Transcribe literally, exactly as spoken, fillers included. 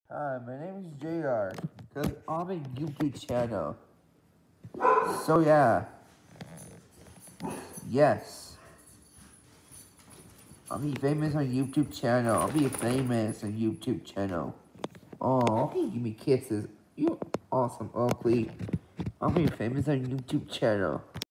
Hi, my name is J R. Cause I'm a YouTube channel. So yeah. Yes. I'll be famous on YouTube channel. I'll be famous on YouTube channel. Oh, okay, give me kisses. You awesome, Oakley. I'll be famous on YouTube channel.